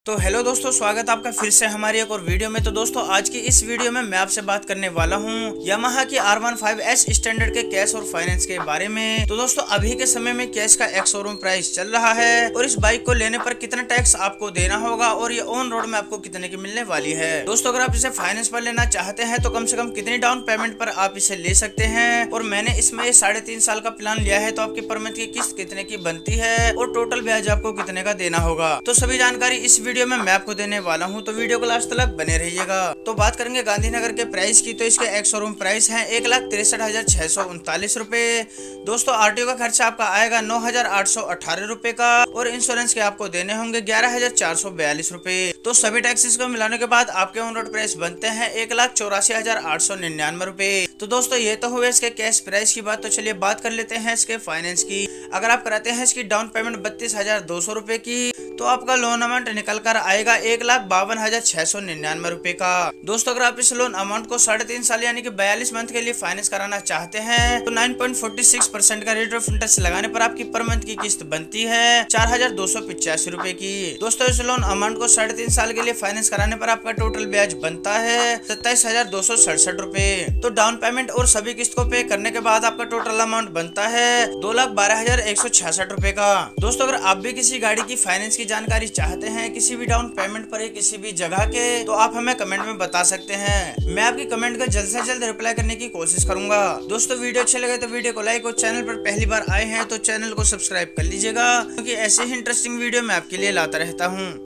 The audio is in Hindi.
तो हेलो दोस्तों, स्वागत है आपका फिर से हमारी एक और वीडियो में। तो दोस्तों आज की इस वीडियो में मैं आपसे बात करने वाला हूं यामाहा की R15S स्टैंडर्ड के कैश और फाइनेंस के बारे में। तो दोस्तों अभी के समय में कैश का एक्स शोरूम प्राइस चल रहा है और इस बाइक को लेने पर कितना टैक्स आपको देना होगा और ये ऑन रोड में आपको कितने की मिलने वाली है। दोस्तों अगर आप इसे फाइनेंस पर लेना चाहते हैं तो कम से कम कितनी डाउन पेमेंट पर आप इसे ले सकते हैं, और मैंने इसमें 3.5 साल का प्लान लिया है तो आपकी पर मंथ की किस्त कितने की बनती है और टोटल ब्याज आपको कितने का देना होगा। तो सभी जानकारी इस वीडियो में मैं आपको देने वाला हूं, तो वीडियो को लास्ट तक बने रहिएगा। तो बात करेंगे गांधीनगर के प्राइस की, तो इसके एक्स शोरूम प्राइस है 1,63,639 रुपए। दोस्तों आरटीओ का खर्चा आपका आएगा 9,818 रुपए का और इंश्योरेंस के आपको देने होंगे 11,442 रुपए। तो सभी टैक्सेस को मिलाने के बाद आपके ऑन रोड प्राइस बनते हैं 1,84,899 रुपए। तो दोस्तों ये तो हुए इसके कैश प्राइस की बात। तो चलिए बात कर लेते हैं इसके फाइनेंस की। अगर आप कराते हैं इसकी डाउन पेमेंट 32,200 रुपए की तो आपका लोन अमाउंट निकल कर आएगा 1,52,699 रुपए का। दोस्तों अगर आप इस लोन अमाउंट को 3.5 साल यानी कि 42 मंथ के लिए फाइनेंस कराना चाहते हैं तो 9.46% का रेट ऑफ इंटरेस्ट लगाने पर आपकी पर मंथ की किस्त बनती है 4,285 रुपए की। दोस्तों इस लोन अमाउंट को 3.5 साल के लिए फाइनेंस कराने पर आपका टोटल ब्याज बनता है 27,267 रुपए। तो डाउन पेमेंट और सभी किस्त को पे करने के बाद आपका टोटल अमाउंट बनता है 2,12,166 रुपए का। दोस्तों अगर आप भी किसी गाड़ी की फाइनेंस की जानकारी चाहते हैं किसी भी डाउन पेमेंट पर या किसी भी जगह के, तो आप हमें कमेंट में बता सकते हैं। मैं आपकी कमेंट का जल्द से जल्द रिप्लाई करने की कोशिश करूंगा। दोस्तों वीडियो अच्छे लगे तो वीडियो को लाइक और चैनल पर पहली बार आए हैं तो चैनल को सब्सक्राइब कर लीजिएगा, क्योंकि ऐसे ही इंटरेस्टिंग वीडियो मैं आपके लिए लाता रहता हूँ।